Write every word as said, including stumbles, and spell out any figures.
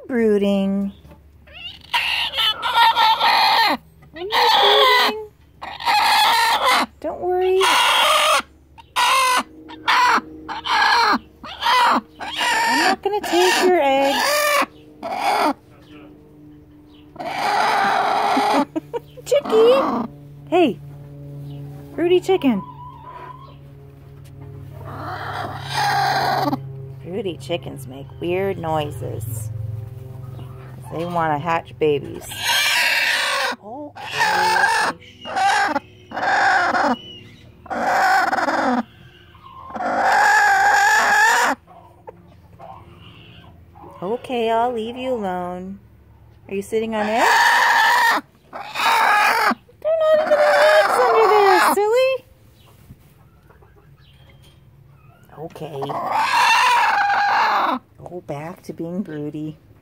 brooding? Are you brooding? Don't worry. I'm not going to take your eggs. Chickie! Hey! Broody chicken. Broody chickens make weird noises. They want to hatch babies. Okay. Okay, I'll leave you alone. Are you sitting on eggs? They're not even eggs under there, silly. Okay. Go back to being broody.